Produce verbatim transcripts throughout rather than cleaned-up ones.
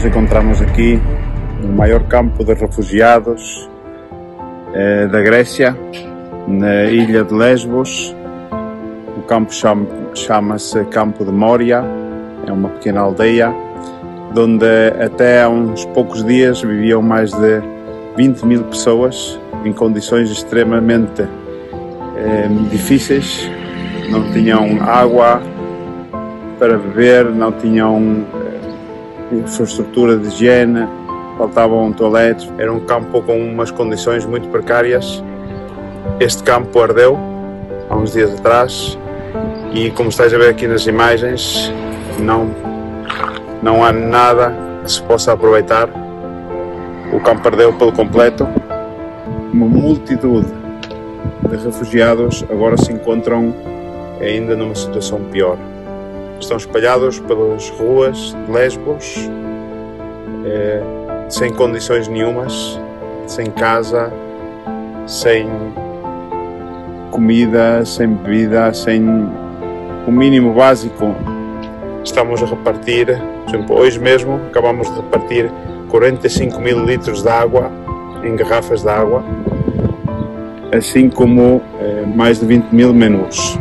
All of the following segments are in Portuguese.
encontramos aqui no maior campo de refugiados eh, da Grécia, na ilha de Lesbos. O campo chama, chama-se Campo de Moria, é uma pequena aldeia, onde até há uns poucos dias viviam mais de vinte mil pessoas em condições extremamente eh, difíceis. Não tinham água para beber, não tinham eh, infraestrutura de higiene, faltavam toaletes. Era um campo com umas condições muito precárias. Este campo ardeu há uns dias atrás e, como estáis a ver aqui nas imagens, não, não há nada que se possa aproveitar. O campo ardeu pelo completo. Uma multitude de refugiados agora se encontram ainda numa situação pior. Estão espalhados pelas ruas de Lesbos, eh, sem condições nenhumas, sem casa, sem comida, sem bebida, sem o mínimo básico. Estamos a repartir, por exemplo, hoje mesmo acabamos de repartir quarenta e cinco mil litros de água em garrafas de água, assim como eh, mais de vinte mil menus.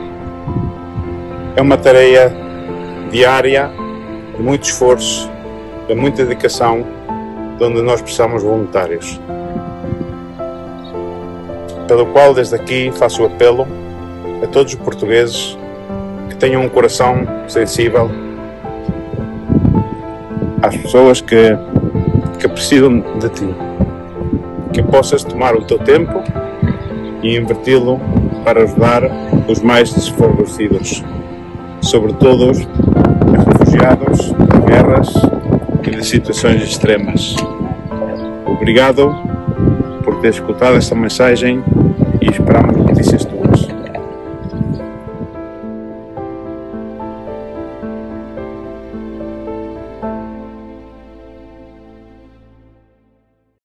É uma tarefa diária, de muito esforço, de muita dedicação, de onde nós precisamos de voluntários. Pelo qual, desde aqui, faço o apelo a todos os portugueses que tenham um coração sensível às pessoas que, que precisam de ti. Que possas tomar o teu tempo e inverti-lo para ajudar os mais desfavorecidos, sobretudo os refugiados de guerras e de situações extremas. Obrigado por ter escutado esta mensagem e esperamos notícias tuas.